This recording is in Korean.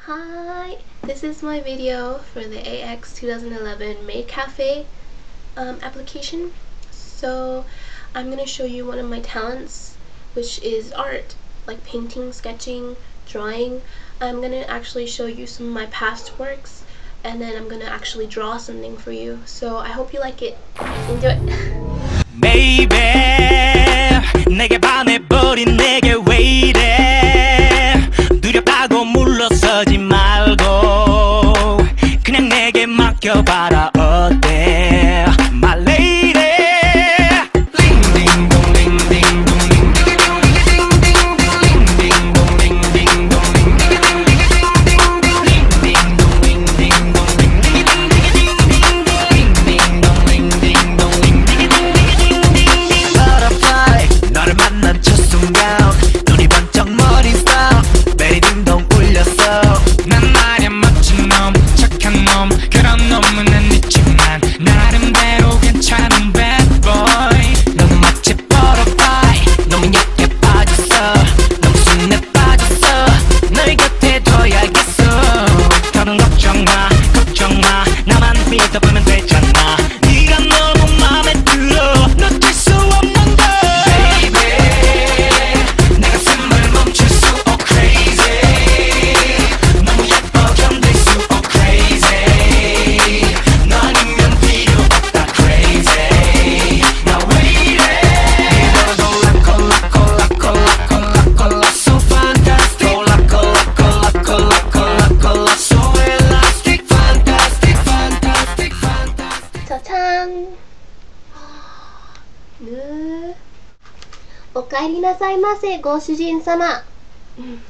Hi, this is my video for the AX 2011 Maid Cafe application. So I'm going to show you one of my talents, which is art, like painting, sketching, drawing. I'm going to actually show you some of my past works, and then I'm going to actually draw something for you. So I hope you like it. Enjoy! Baby, 내게 반해버린 내게 왜 이래? 두렵다고 물러서지 말고 그냥 내게 맡겨봐라 어때? My lady. 보면 되잖아. 네가 너무 마음에 들어. 놓칠 수 없는데. Baby, 내 가슴을 멈출 수 oh crazy. 너무 예뻐 견딜 수 oh crazy. 너 아니면 필요 없다 crazy. 나 왜 이래? 콜라 so fantastic. 콜라 so elastic. 짜잔! お帰りなさいませ、ご主人様。